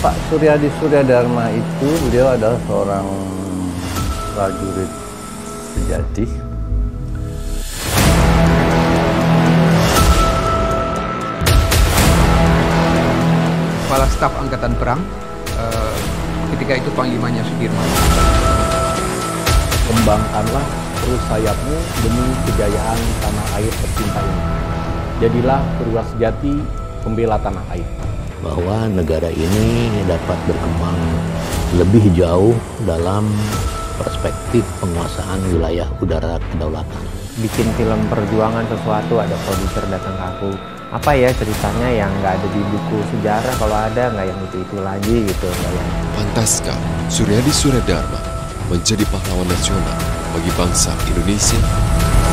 Pak Suryadi Suryadharma itu beliau adalah seorang prajurit sejati. Kepala Staf Angkatan Perang, ketika itu Panglimanya Sudirman. Kembangkanlah terus sayapmu demi kejayaan tanah air tercinta ini. Jadilah perwira sejati pembela tanah air. Bahwa negara ini dapat berkembang lebih jauh dalam perspektif penguasaan wilayah udara kedaulatan. Bikin film perjuangan sesuatu, ada produser datang ke aku, apa ya ceritanya yang nggak ada di buku sejarah, kalau ada nggak yang itu lagi gitu. Pantaskah Suryadi Suryadharma menjadi pahlawan nasional bagi bangsa Indonesia?